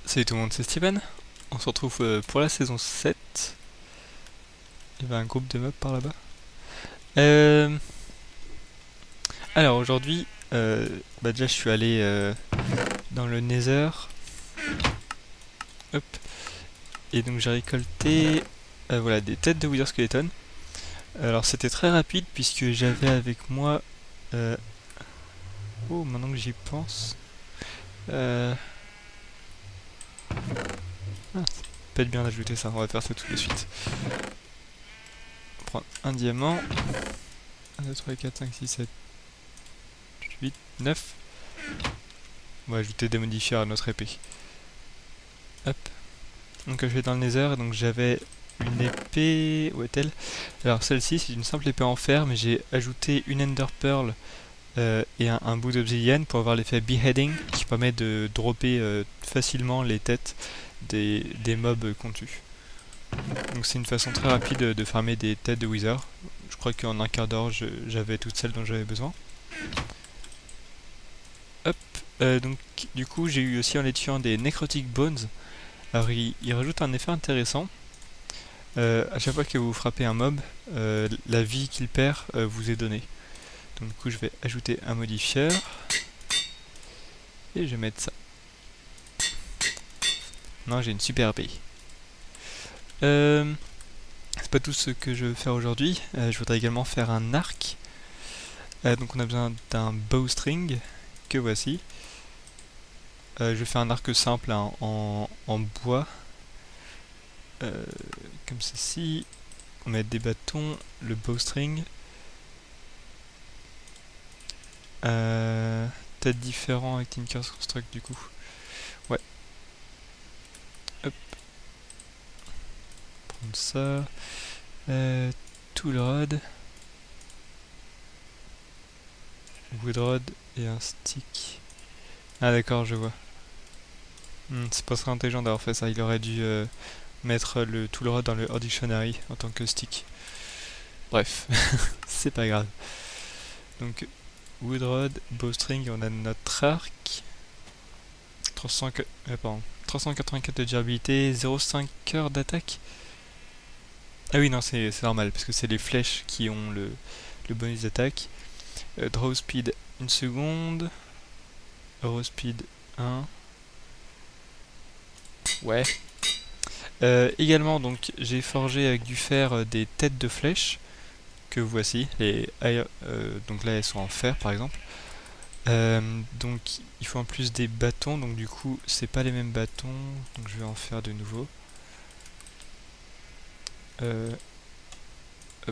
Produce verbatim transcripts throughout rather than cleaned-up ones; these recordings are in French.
Salut tout le monde, c'est Steven. On se retrouve euh, pour la saison sept. Il y avait un groupe de mobs par là-bas. Euh... Alors aujourd'hui, euh, bah déjà je suis allé euh, dans le Nether. Hop. Et donc j'ai récolté euh, voilà, des têtes de Wither Skeleton. Alors c'était très rapide puisque j'avais avec moi... Euh... Oh, maintenant que j'y pense... Euh... Ah, ça peut être bien d'ajouter ça, on va faire ça tout de suite. On va prendre un diamant. un, deux, trois, quatre, cinq, six, sept, huit, neuf. On va ajouter des modifiers à notre épée. Hop. Donc je vais dans le Nether, donc j'avais une épée... Où est-elle? Alors celle-ci c'est une simple épée en fer, mais j'ai ajouté une Ender Pearl euh, et un, un bout d'obsidienne pour avoir l'effet Beheading, qui permet de dropper euh, facilement les têtes des, des mobs qu'on tue. Donc c'est une façon très rapide de farmer des têtes de Wither. Je crois qu'en un quart d'heure j'avais toutes celles dont j'avais besoin. Hop, euh, donc du coup j'ai eu aussi en les tuant des Necrotic Bones. Alors il, il rajoute un effet intéressant. Euh, à chaque fois que vous frappez un mob, euh, la vie qu'il perd euh, vous est donnée. Donc du coup je vais ajouter un modifieur. Et je vais mettre ça. Non, j'ai une super épée. Euh, c'est pas tout ce que je veux faire aujourd'hui. Euh, je voudrais également faire un arc. Euh, donc on a besoin d'un bowstring, que voici. Euh, je fais un arc simple hein, en, en bois. Euh, comme ceci. On met des bâtons, le bowstring. Euh, Peut-être différent avec Tinker's Construct du coup. Ouais. Hop. Prendre ça. Euh, Tool rod. Wood rod et un stick. Ah d'accord, je vois. Hmm, c'est pas très intelligent d'avoir fait ça. Il aurait dû euh, mettre le tool rod dans le hors dictionary en tant que stick. Bref, c'est pas grave. Donc wood rod, bowstring, on a notre arc. trois cents, euh, pardon, trois cent quatre-vingt-quatre de durabilité, zéro virgule cinq heures d'attaque. Ah oui non, c'est normal parce que c'est les flèches qui ont le, le bonus d'attaque. Euh, draw speed une seconde. Euro speed un. Ouais. Euh, également donc j'ai forgé avec du fer euh, des têtes de flèches que voici. Les, euh, donc là elles sont en fer par exemple. Euh, donc il faut en plus des bâtons, donc du coup c'est pas les mêmes bâtons, donc je vais en faire de nouveau. Euh, hop.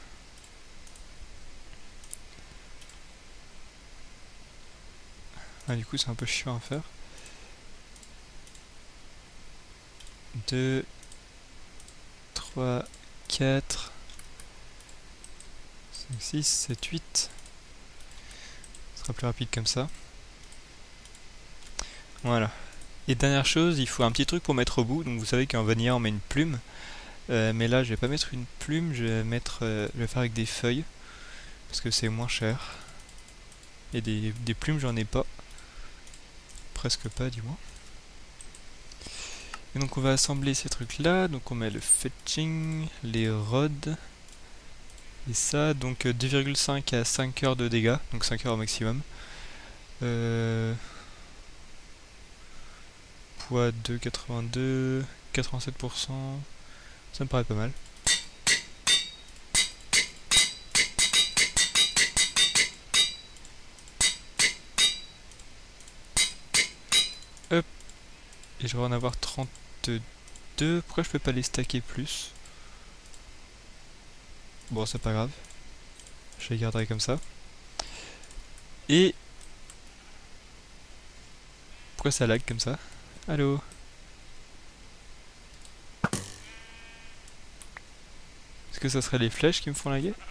Ah, du coup c'est un peu chiant à faire. deux, trois, quatre, cinq, six, sept, huit. Ce sera plus rapide comme ça. Voilà. Et dernière chose, il faut un petit truc pour mettre au bout. Donc vous savez qu'en vanilla on met une plume. Euh, mais là je vais pas mettre une plume, je vais mettre, euh, je vais faire avec des feuilles. Parce que c'est moins cher. Et des, des plumes j'en ai pas. Presque pas du moins. Et donc on va assembler ces trucs là. Donc on met le fetching, les rods. Et ça, donc deux virgule cinq à cinq heures de dégâts. Donc cinq heures au maximum. Euh... Poids deux virgule quatre-vingt-deux, quatre-vingt-sept pour cent. Ça me paraît pas mal. Hop. Et je vais en avoir trente-deux. Pourquoi je peux pas les stacker plus? Bon, c'est pas grave. Je les garderai comme ça. Et... Pourquoi ça lag comme ça? Allô? Est-ce que ça serait les flèches qui me font laguer?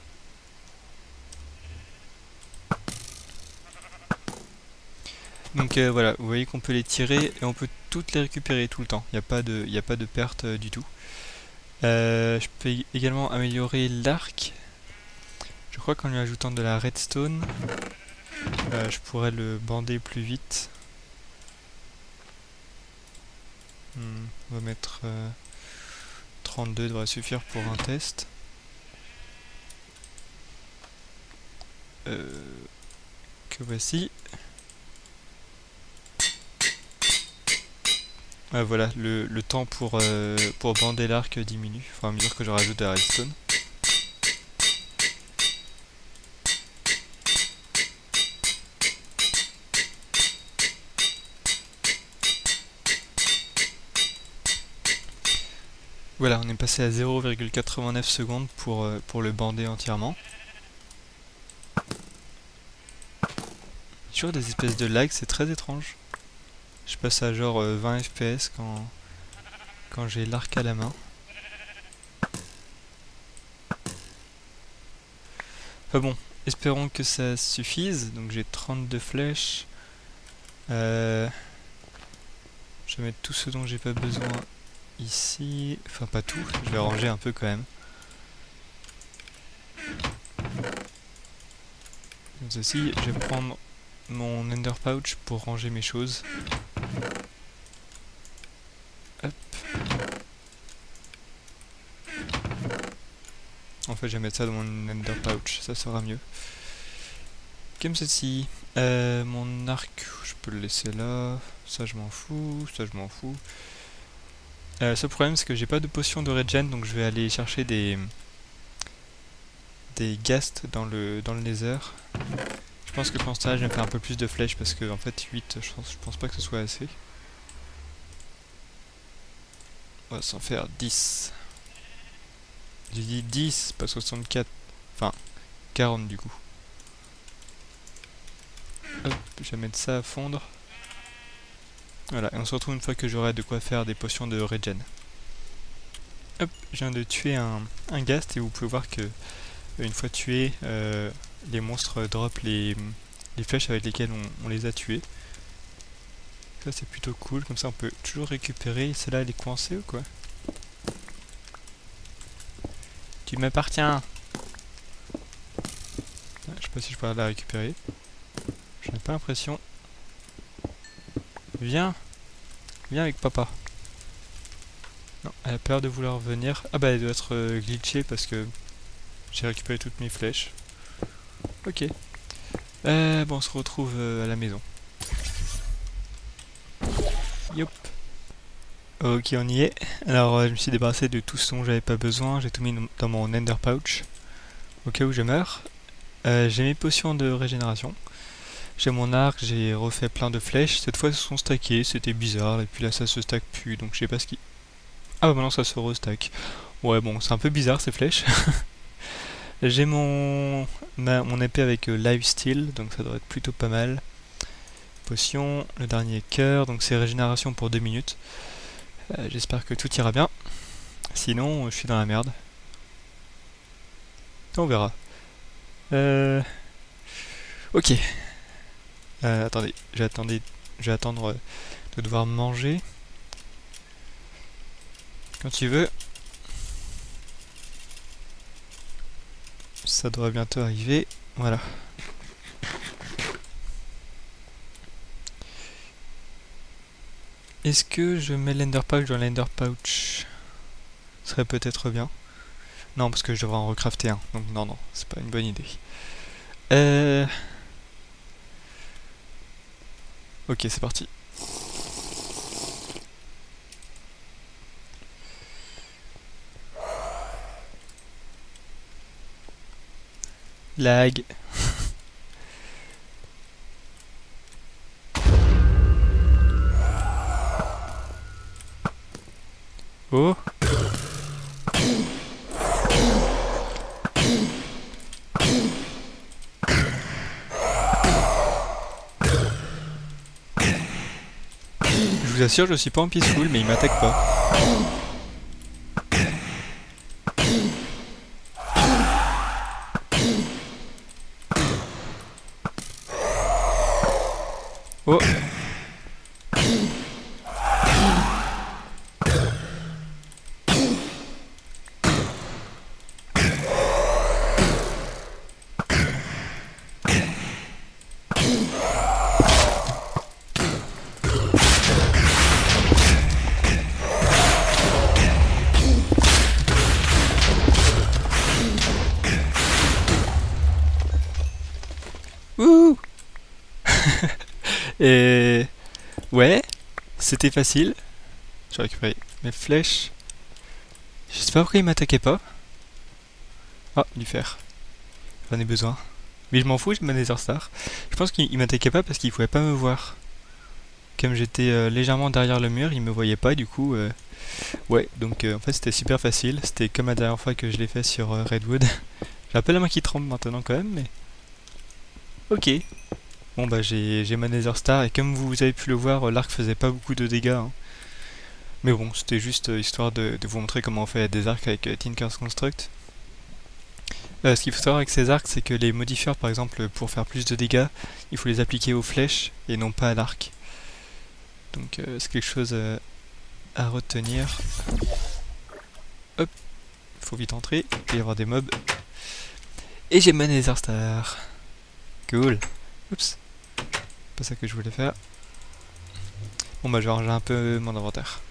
Donc euh, voilà, vous voyez qu'on peut les tirer et on peut toutes les récupérer tout le temps. Il n'y a pas de, y a pas de perte euh, du tout. Euh, je peux également améliorer l'arc. Je crois qu'en lui ajoutant de la redstone, euh, je pourrais le bander plus vite. Hmm, on va mettre euh, trente-deux devrait suffire pour un test. Euh, que voici. Ah, voilà, le, le temps pour, euh, pour bander l'arc diminue au fur et à mesure que je rajoute de la redstone. Voilà, on est passé à zéro virgule quatre-vingt-neuf secondes pour, euh, pour le bander entièrement. Toujours des espèces de lag, c'est très étrange. Je passe à genre euh, vingt F P S quand, quand j'ai l'arc à la main. Enfin bon, espérons que ça suffise. Donc j'ai trente-deux flèches. Euh, je vais mettre tout ce dont j'ai pas besoin ici. Enfin pas tout, je vais ranger un peu quand même. Comme ceci, je vais prendre mon Ender Pouch pour ranger mes choses. Hop. En fait, je vais mettre ça dans mon Ender Pouch, ça sera mieux. Comme ceci. Euh, mon arc, je peux le laisser là. Ça, je m'en fous. Ça, je m'en fous. Euh, ce problème, c'est que j'ai pas de potion de regen, donc je vais aller chercher des des ghasts dans le dans le nether. Je pense que pour ça, je vais faire un peu plus de flèches parce que en fait huit, je pense, je pense pas que ce soit assez. On va s'en faire dix. J'ai dit dix, pas soixante-quatre. Enfin, quarante du coup. Hop, je vais mettre ça à fondre. Voilà, et on se retrouve une fois que j'aurai de quoi faire des potions de regen. Hop, je viens de tuer un, un ghast et vous pouvez voir que une fois tué, euh, les monstres drop les, les flèches avec lesquelles on, on les a tués. Ça c'est plutôt cool, comme ça on peut toujours récupérer. Celle-là elle est coincée ou quoi? Tu m'appartiens. Je sais pas si je pourrais la récupérer. J'en ai pas l'impression. Viens. Viens avec papa. Non, elle a peur de vouloir venir. Ah bah elle doit être euh, glitchée parce que j'ai récupéré toutes mes flèches. Ok. Euh, bon, on se retrouve euh, à la maison. Yop. Ok, on y est. Alors, euh, je me suis débarrassé de tout ce dont j'avais pas besoin. J'ai tout mis dans mon Ender Pouch. Au cas où je meurs. Euh, j'ai mes potions de régénération. J'ai mon arc, j'ai refait plein de flèches. Cette fois, elles se sont stackées. C'était bizarre. Et puis là, ça se stack plus. Donc, je sais pas ce qui... Ah bah maintenant, ça se restack. Ouais, bon, c'est un peu bizarre, ces flèches. J'ai mon... Ma... mon épée avec euh, Lifesteal. Donc, ça devrait être plutôt pas mal. Potion. Le dernier cœur. Donc, c'est régénération pour deux minutes. Euh, J'espère que tout ira bien. Sinon, je suis dans la merde. On verra. Euh... Ok. Euh, attendez, j'ai attendu, je vais attendre de devoir manger. Quand tu veux. Ça devrait bientôt arriver. Voilà. Est-ce que je mets l'Ender Pouch dans l'Ender Pouch? Ce serait peut-être bien. Non, parce que je devrais en recrafter un. Donc non, non, c'est pas une bonne idée. Euh... Ok, c'est parti. Lag. Oh. Je vous assure, je suis pas en peaceful, mais il m'attaque pas. Oh. Wouh. Et ouais, c'était facile. J'ai récupéré mes flèches. Je sais pas pourquoi il m'attaquait pas. Ah, du fer. J'en ai besoin. Mais je m'en fous, j'ai ma Nether Star. Je pense qu'il m'attaquait pas parce qu'il pouvait pas me voir. Comme j'étais euh, légèrement derrière le mur, il me voyait pas, du coup... Euh... Ouais, donc euh, en fait c'était super facile. C'était comme la dernière fois que je l'ai fait sur euh, Redwood. J'ai un peu la main qui tremble maintenant quand même, mais... Ok. Bon bah j'ai ma Nether Star, et comme vous avez pu le voir, l'arc faisait pas beaucoup de dégâts. Hein. Mais bon, c'était juste euh, histoire de, de vous montrer comment on fait des arcs avec euh, Tinker's Construct. Euh, ce qu'il faut savoir avec ces arcs, c'est que les modifieurs, par exemple, pour faire plus de dégâts, il faut les appliquer aux flèches et non pas à l'arc. Donc euh, c'est quelque chose euh, à retenir. Hop, faut vite entrer, il peut y avoir des mobs. Et j'ai ma Nether Star. Cool. Oups, pas ça que je voulais faire. Bon bah je vais ranger un peu mon inventaire.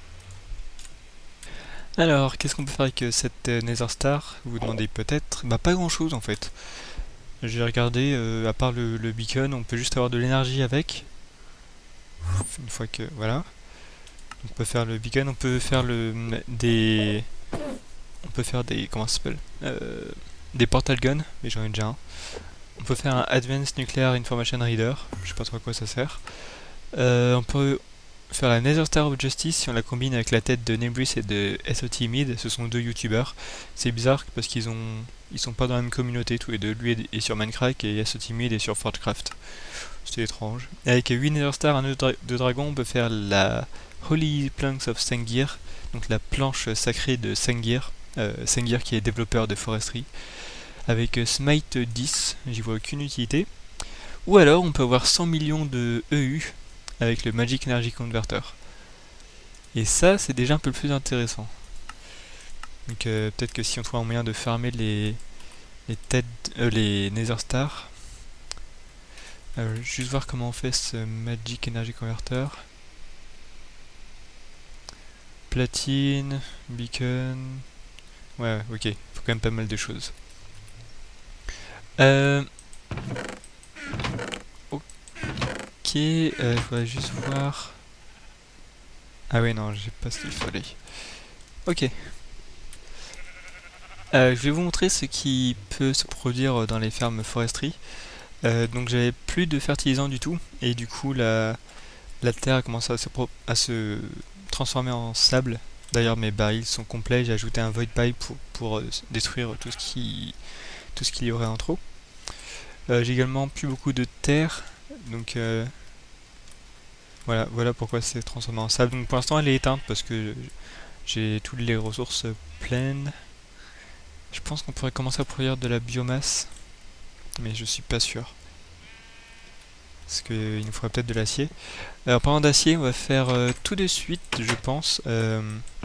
Alors, qu'est-ce qu'on peut faire avec euh, cette euh, Nether Star? Vous vous demandez peut-être. Bah pas grand chose en fait. J'ai regardé, euh, à part le, le beacon, on peut juste avoir de l'énergie avec. Une fois que... voilà. On peut faire le beacon, on peut faire le des... On peut faire des... comment ça s'appelle euh, des portal guns, mais j'en ai déjà un. On peut faire un Advanced Nuclear Information Reader, je sais pas trop à quoi ça sert. Euh, on peut faire la Nether Star of Justice si on la combine avec la tête de Nebris et de S O T Mid, ce sont deux youtubeurs. C'est bizarre parce qu'ils ont ils sont pas dans la même communauté tous les deux, lui est sur Minecraft et S O T Mid est sur Forgecraft. C'était étrange. Et avec huit Nether Star, un œuf de dragon, on peut faire la Holy Planks of Sengir, donc la planche sacrée de Sengir, euh, Sengir qui est développeur de Forestry. Avec Smite dix, j'y vois aucune utilité. Ou alors on peut avoir cent millions de E U avec le Magic Energy Converter. Et ça, c'est déjà un peu plus intéressant. Donc euh, peut-être que si on trouve un moyen de farmer les les têtes, euh, les Nether Stars. Euh, juste voir comment on fait ce Magic Energy Converter. Platine, beacon. Ouais, ok, il faut quand même pas mal de choses. Euh... Ok, euh, je voudrais juste voir... Ah ouais, non, j'ai pas ce qu'il fallait. Ok. Euh, je vais vous montrer ce qui peut se produire dans les fermes foresterie. Euh, donc j'avais plus de fertilisant du tout, et du coup la, la terre a commencé à se, à se transformer en sable. D'ailleurs mes barils sont complets, j'ai ajouté un void pipe pour, pour euh, détruire tout ce qui tout ce qu'il y aurait en trop. Euh, j'ai également plus beaucoup de terre, donc euh, voilà, voilà pourquoi c'est transformé en sable. Donc pour l'instant elle est éteinte parce que j'ai toutes les ressources pleines. Je pense qu'on pourrait commencer à produire de la biomasse, mais je suis pas sûr. Parce qu'il nous faudrait peut-être de l'acier. Alors parlant d'acier, on va faire euh, tout de suite, je pense, euh,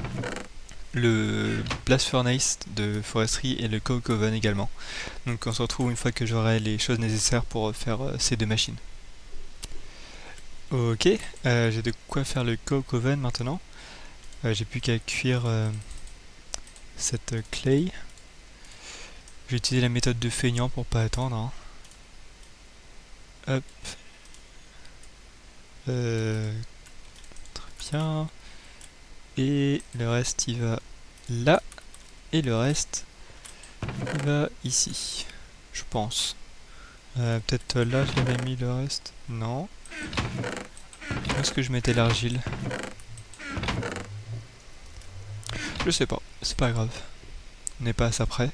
le Blast Furnace de Forestry et le Coke Oven également. Donc on se retrouve une fois que j'aurai les choses nécessaires pour faire euh, ces deux machines. Ok, euh, j'ai de quoi faire le Coke Oven maintenant. Euh, j'ai plus qu'à cuire euh, cette clay. J'ai utilisé la méthode de feignant pour pas attendre. Hein. Hop. Euh, très bien. Et le reste il va là. Et le reste il va ici. Je pense. Euh, Peut-être là j'avais mis le reste. Non. Où est-ce que je mettais l'argile? Je sais pas. C'est pas grave. On n'est pas à ça près.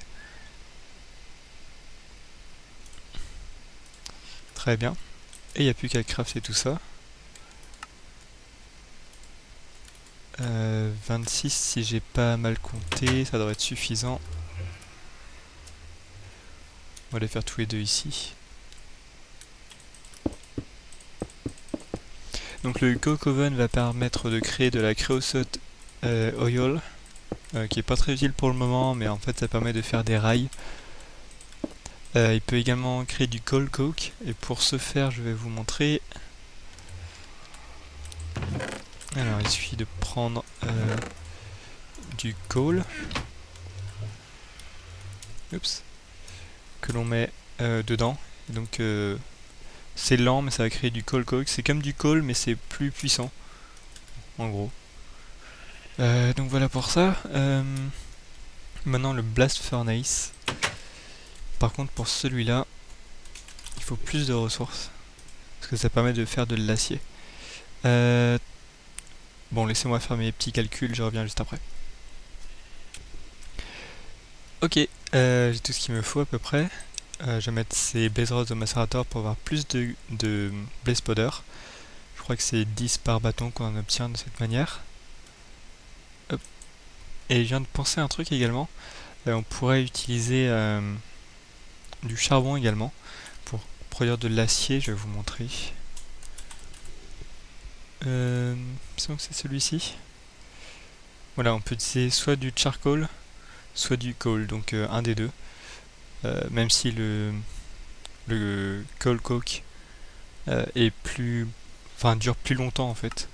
Très bien. Et il n'y a plus qu'à crafter tout ça. Euh, vingt-six si j'ai pas mal compté, ça devrait être suffisant. On va les faire tous les deux ici. Donc le Coke Oven va permettre de créer de la creosote euh, oil, euh, qui est pas très utile pour le moment, mais en fait ça permet de faire des rails. Euh, il peut également créer du coal coke, et pour ce faire je vais vous montrer. Alors il suffit de prendre euh, du coal, oups, que l'on met euh, dedans, et donc euh, c'est lent mais ça va créer du coal coke. C'est comme du coal mais c'est plus puissant en gros. Euh, donc voilà pour ça. Euh, maintenant le blast furnace. Par contre pour celui-là, il faut plus de ressources. Parce que ça permet de faire de l'acier. Euh, bon laissez-moi faire mes petits calculs, je reviens juste après. Ok, euh, j'ai tout ce qu'il me faut à peu près. Euh, je vais mettre ces blaze rods au macérateur pour avoir plus de, de blaze powder. Je crois que c'est dix par bâton qu'on en obtient de cette manière. Hop. Et je viens de penser à un truc également. Euh, on pourrait utiliser euh, du charbon également pour produire de l'acier. Je vais vous montrer. Euh, c'est donc c'est celui-ci. Voilà, on peut utiliser soit du charcoal, soit du coal, donc euh, un des deux. Euh, même si le, le coal coke euh, est plus, enfin dure plus longtemps en fait.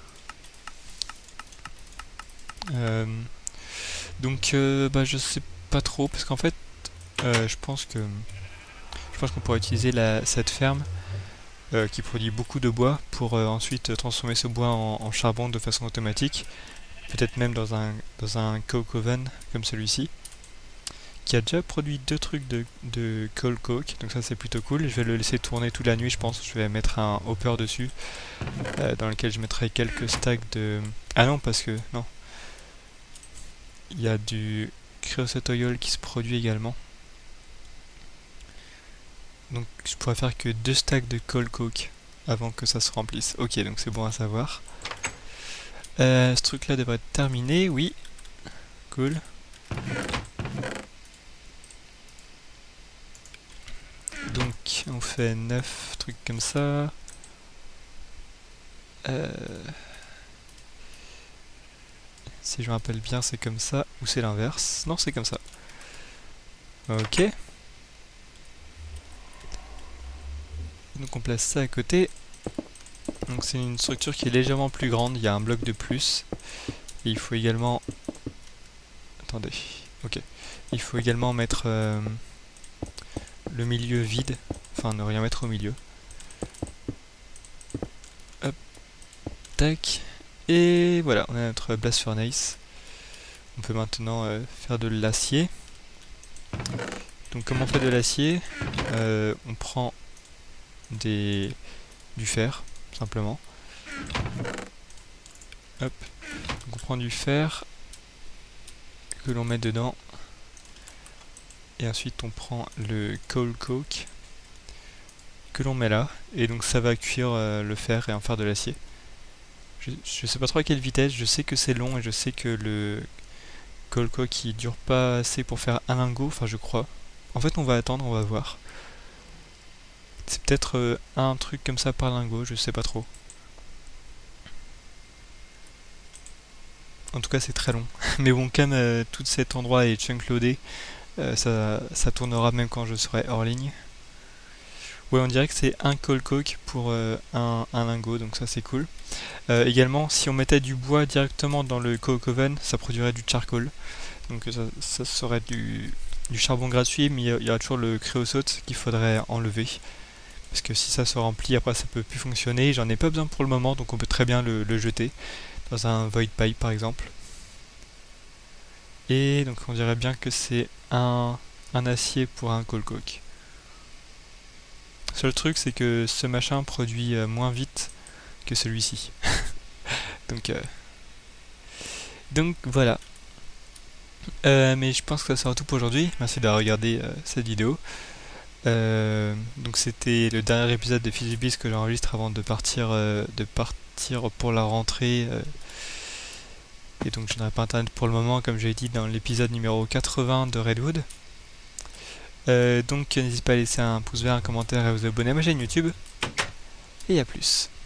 Euh, donc euh, bah je sais pas trop parce qu'en fait euh, je pense que je pense qu'on pourrait utiliser la, cette ferme euh, qui produit beaucoup de bois pour euh, ensuite transformer ce bois en, en charbon de façon automatique, peut-être même dans un dans un coke oven comme celui-ci, qui a déjà produit deux trucs de, de coal coke, donc ça c'est plutôt cool. Je vais le laisser tourner toute la nuit je pense. Je vais mettre un hopper dessus euh, dans lequel je mettrai quelques stacks de... Ah non, parce que... non. Il y a du creosote oil qui se produit également. Donc je pourrais faire que deux stacks de coal coke avant que ça se remplisse. Ok, donc c'est bon à savoir. Euh, ce truc là devrait être terminé, oui. Cool. Donc on fait neuf trucs comme ça. Euh, si je me rappelle bien c'est comme ça, ou c'est l'inverse. Non, c'est comme ça. Ok. Donc on place ça à côté. Donc c'est une structure qui est légèrement plus grande, il y a un bloc de plus. Et il faut également... Attendez, ok. Il faut également mettre euh, le milieu vide, enfin ne rien mettre au milieu. Hop, tac. Et voilà, on a notre blast furnace. On peut maintenant euh, faire de l'acier. Donc comment on fait de l'acier? euh, On prend des, du fer, simplement. Hop. Donc on prend du fer que l'on met dedans. Et ensuite on prend le coal coke que l'on met là. Et donc ça va cuire euh, le fer et en faire de l'acier. Je, je sais pas trop à quelle vitesse, je sais que c'est long et je sais que le coal coke il dure pas assez pour faire un lingot, enfin je crois. En fait on va attendre, on va voir. C'est peut-être euh, un truc comme ça par lingot, je sais pas trop. En tout cas c'est très long. Mais bon, comme euh, tout cet endroit est chunk loadé, euh, ça, ça tournera même quand je serai hors ligne. Ouais, on dirait que c'est un coal coke pour euh, un, un lingot, donc ça c'est cool. Euh, également, si on mettait du bois directement dans le coke oven, ça produirait du charcoal. Donc ça, ça serait du, du charbon gratuit, mais il y, y aura toujours le créosote qu'il faudrait enlever. Parce que si ça se remplit, après ça peut plus fonctionner. J'en ai pas besoin pour le moment, donc on peut très bien le, le jeter dans un void pipe par exemple. Et donc on dirait bien que c'est un, un acier pour un coal coke. Seul truc c'est que ce machin produit euh, moins vite que celui-ci. donc, euh, donc voilà. Euh, mais je pense que ça sera tout pour aujourd'hui. Merci d'avoir regardé euh, cette vidéo. Euh, donc c'était le dernier épisode de PhysiBiz que j'enregistre avant de partir, euh, de partir pour la rentrée. Euh, et donc je n'aurai pas internet pour le moment, comme j'ai dit dans l'épisode numéro quatre-vingts de Redwood. Euh, donc n'hésitez pas à laisser un pouce vert, un commentaire et à vous abonner à ma chaîne YouTube. Et à plus.